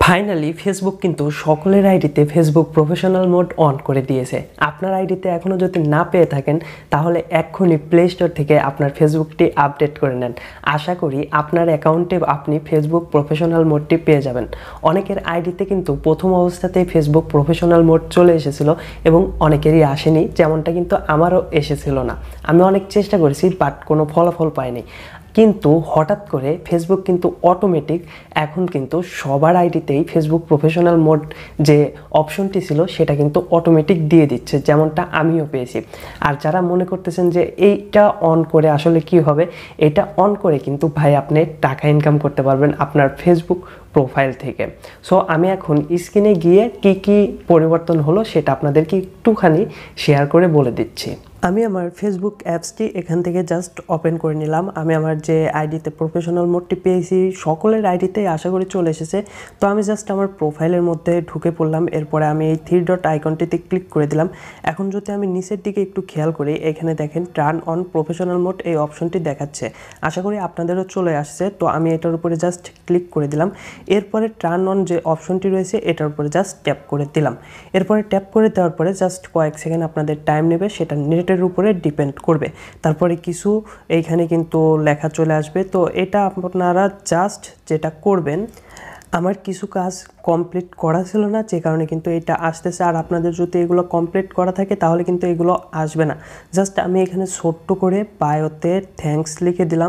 Finally Facebook কিন্তু সকলের আইডিতে ফেসবুক প্রফেশনাল মোড অন করে দিয়েছে। আপনার আইডিতে এখনও যদি না পেয়ে থাকেন তাহলে এক্ষুনি প্লে স্টোর থেকে আপনার ফেসবুকটি আপডেট করে নেন। আশা করি আপনার অ্যাকাউন্টে আপনি ফেসবুক প্রফেশনাল মোডটি পেয়ে যাবেন। অনেকের আইডিতে কিন্তু প্রথম অবস্থাতেই ফেসবুক প্রফেশনাল মোড চলে এসেছিল এবং অনেকেরই আসেনি, যেমনটা কিন্তু আমারও এসেছিল না। আমি অনেক চেষ্টা করেছি বাট কোনো ফলাফল পাইনি। কিন্তু হঠাৎ করে ফেসবুক কিন্তু অটোমেটিক এখন কিন্তু সবার আইডিতেই ফেসবুক প্রফেশনাল মোড যে অপশনটি ছিল সেটা কিন্তু অটোমেটিক দিয়ে দিচ্ছে, যেমনটা আমিও পেয়েছি। আর যারা মনে করতেছেন যে এইটা অন করে আসলে কি হবে, এটা অন করে কিন্তু ভাই আপনি টাকা ইনকাম করতে পারবেন আপনার ফেসবুক প্রোফাইল থেকে। সো আমি এখন স্ক্রিনে গিয়ে কি কি পরিবর্তন হলো সেটা আপনাদেরকে একটুখানি শেয়ার করে বলে দিচ্ছি। আমি আমার ফেসবুক অ্যাপসটি এখান থেকে জাস্ট ওপেন করে নিলাম। আমি আমার যে আইডিতে প্রফেশনাল মোডটি পেয়েছি সকলের আইডিতেই আশা করি চলে এসেছে। তো আমি জাস্ট আমার প্রোফাইলের মধ্যে ঢুকে পড়লাম। এরপরে আমি এই 3 ডট আইকনটিতে ক্লিক করে দিলাম। এখন যদি আমি নিচের দিকে একটু খেয়াল করি, এখানে দেখেন টার্ন অন প্রফেশনাল মোড এই অপশনটি দেখাচ্ছে। আশা করি আপনাদেরও চলে আসছে। তো আমি এটার উপরে জাস্ট ক্লিক করে দিলাম। এরপরে টার্ন অন যে অপশনটি রয়েছে এটার উপরে জাস্ট ট্যাপ করে দিলাম। এরপরে ট্যাপ করে দেওয়ার পরে জাস্ট কয়েক সেকেন্ড আপনাদের টাইম নেবে, সেটা নেটের উপরে ডিপেন্ড করবে। তারপরে কিছু এইখানে কিন্তু লেখা চলে আসবে। তো এটা আপনারা জাস্ট যেটা করবেন, আমার কিছু কাজ কমপ্লিট করা ছিল না যে কারণে কিন্তু এটা আসতেছে। আর আপনাদের যদি এগুলো কমপ্লিট করা থাকে তাহলে কিন্তু এগুলো আসবে না। জাস্ট আমি এখানে ছোট্ট করে বায়োতে থ্যাঙ্কস লিখে দিলাম।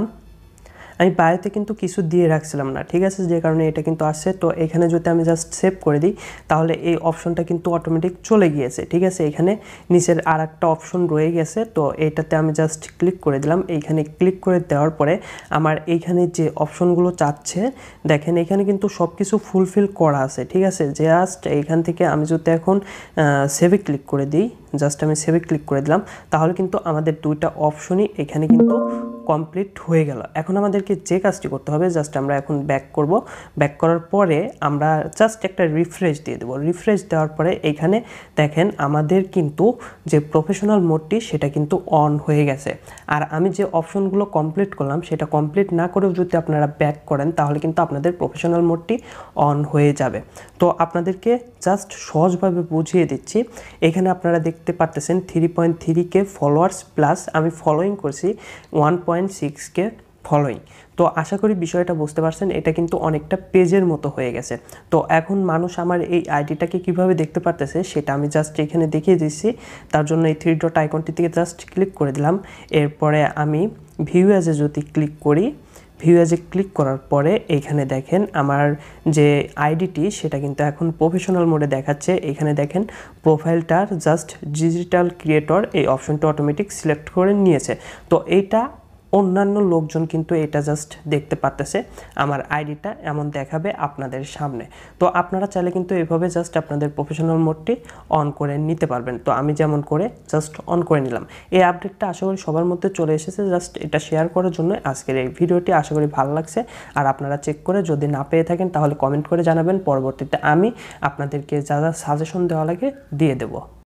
আমি বায়োতে কিন্তু কিছু দিয়ে রাখছিলাম না, ঠিক আছে, যে কারণে এটা কিন্তু আসছে। তো এখানে যদি আমি জাস্ট সেভ করে দিই তাহলে এই অপশনটা কিন্তু অটোমেটিক চলে গিয়েছে, ঠিক আছে। এখানে নিচের আর একটা অপশন রয়ে গেছে, তো এইটাতে আমি জাস্ট ক্লিক করে দিলাম। এইখানে ক্লিক করে দেওয়ার পরে আমার এইখানে যে অপশনগুলো চাচ্ছে দেখেন, এখানে কিন্তু সব কিছু ফুলফিল করা আছে, ঠিক আছে। জাস্ট এইখান থেকে আমি যদি এখন সেভে ক্লিক করে দিই, জাস্ট আমি সেভে ক্লিক করে দিলাম, তাহলে কিন্তু আমাদের দুইটা অপশনই এখানে কিন্তু কমপ্লিট হয়ে গেল। এখন আমাদেরকে যে কাজটি করতে হবে, জাস্ট আমরা এখন ব্যাক করব। ব্যাক করার পরে আমরা জাস্ট একটা রিফ্রেশ দিয়ে দেবো। রিফ্রেশ দেওয়ার পরে এইখানে দেখেন আমাদের কিন্তু যে প্রফেশনাল মোডটি সেটা কিন্তু অন হয়ে গেছে। আর আমি যে অপশনগুলো কমপ্লিট করলাম সেটা কমপ্লিট না করেও যদি আপনারা ব্যাক করেন তাহলে কিন্তু আপনাদের প্রফেশনাল মোডটি অন হয়ে যাবে। তো আপনাদেরকে জাস্ট সহজভাবে বুঝিয়ে দিচ্ছি। এখানে আপনারা দেখতে পারতেছেন 3.3K ফলোয়ার্স প্লাস আমি ফলোয়িং করছি 1.6K ফলোয়িং। তো আশা করি বিষয়টা বুঝতে পারছেন। এটা কিন্তু অনেকটা পেজের মতো হয়ে গেছে। তো এখন মানুষ আমার এই আইডিটাকে কিভাবে দেখতে পারতেছে সেটা আমি জাস্ট এখানে দেখিয়ে দিচ্ছি। তার জন্য এই 3 ডট আইকনটি থেকে জাস্ট ক্লিক করে দিলাম। এরপরে আমি ভিউ অ্যাজে যদি ক্লিক করি, ভিউ অ্যাজে ক্লিক করার পরে এইখানে দেখেন আমার যে আইডিটি সেটা কিন্তু এখন প্রফেশনাল মোডে দেখাচ্ছে। এখানে দেখেন প্রোফাইলটার জাস্ট ডিজিটাল ক্রিয়েটর এই অপশনটা অটোমেটিক সিলেক্ট করে নিয়েছে। তো এইটা অন্যান্য লোকজন কিন্তু এটা জাস্ট দেখতে পারতেছে, আমার আইডিটা এমন দেখাবে আপনাদের সামনে। তো আপনারা চাইলে কিন্তু এভাবে জাস্ট আপনাদের প্রফেশনাল মোডটি অন করে নিতে পারবেন। তো আমি যেমন করে জাস্ট অন করে নিলাম। এই আপডেটটা আশা করি সবার মধ্যে চলে এসেছে, জাস্ট এটা শেয়ার করার জন্য আজকের এই ভিডিওটি। আশা করি ভালো লাগছে। আর আপনারা চেক করে যদি না পেয়ে থাকেন তাহলে কমেন্ট করে জানাবেন, পরবর্তীতে আমি আপনাদেরকে যা যা সাজেশন দেওয়া লাগে দিয়ে দেবো।